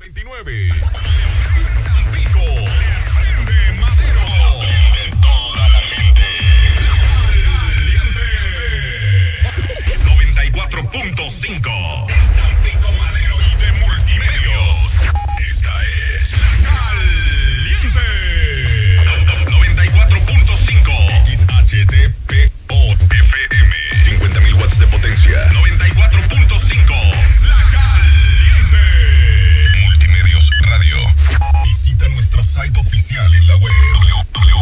29. Tampico. De Madero. De toda la gente. Caliente. 94.5. Tampico, Madero y de Multimedios. Esta es La Caliente. 94.5. XHTPO FM. 50.000 watts de potencia. 94.5. La Caliente. Multimedios Radio. Visita nuestro site oficial en la web